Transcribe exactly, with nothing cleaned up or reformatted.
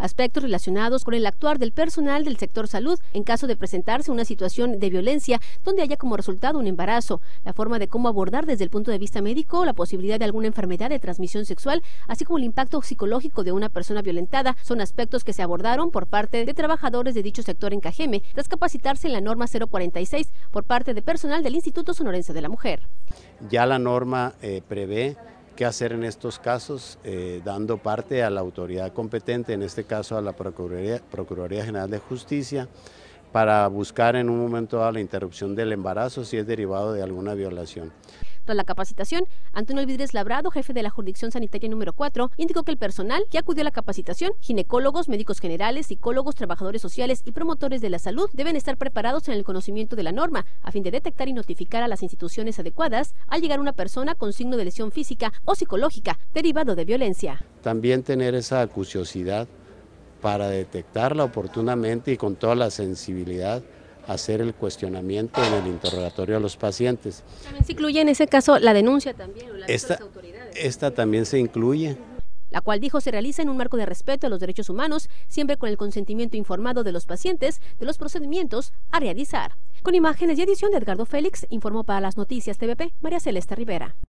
aspectos relacionados con el actuar del personal del sector salud en caso de presentarse una situación de violencia donde haya como resultado un embarazo, la forma de cómo abordar desde el punto de vista médico la posibilidad de alguna enfermedad de transmisión sexual, así como el impacto psicológico de una persona violentada, son aspectos que se abordaron por parte de trabajadores de dicho sector en Cajeme, tras capacitarse en la norma cero cuarenta y seis por parte de personal del Instituto Sonorense de la Mujer. Ya la norma eh, prevé qué hacer en estos casos, eh, dando parte a la autoridad competente, en este caso a la Procuraduría, Procuraduría General de Justicia, para buscar en un momento dado la interrupción del embarazo si es derivado de alguna violación. Tras la capacitación, Antonio Vidres Labrado, jefe de la Jurisdicción Sanitaria número cuatro, indicó que el personal que acudió a la capacitación, ginecólogos, médicos generales, psicólogos, trabajadores sociales y promotores de la salud, deben estar preparados en el conocimiento de la norma, a fin de detectar y notificar a las instituciones adecuadas al llegar una persona con signo de lesión física o psicológica derivado de violencia. También tener esa acuciosidad para detectarla oportunamente y con toda la sensibilidad, hacer el cuestionamiento en el interrogatorio a los pacientes. ¿También se incluye en ese caso la denuncia también o la esta, de las autoridades? Esta también se incluye. La cual dijo se realiza en un marco de respeto a los derechos humanos, siempre con el consentimiento informado de los pacientes de los procedimientos a realizar. Con imágenes y edición de Edgardo Félix, informó para las Noticias T V P, María Celeste Rivera.